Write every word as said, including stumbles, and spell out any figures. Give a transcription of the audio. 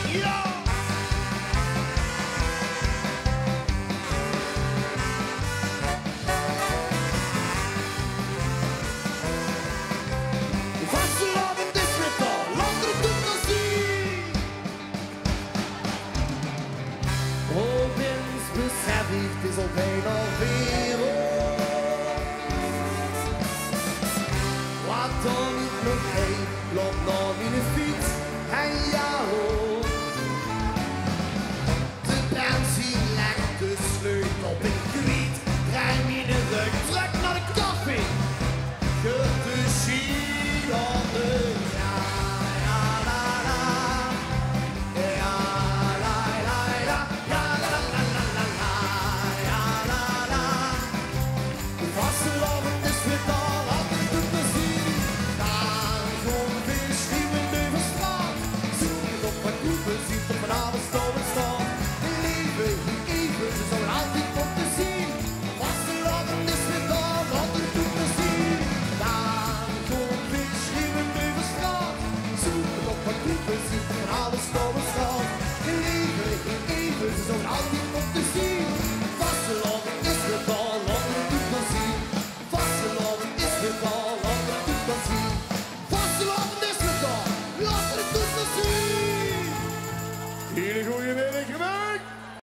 Ja! Vastelavond is met al, later doet così. Opeens besef ik, het is al bijna weer op. Wat dan niet nog heen, loop naar mijn fiets en jou.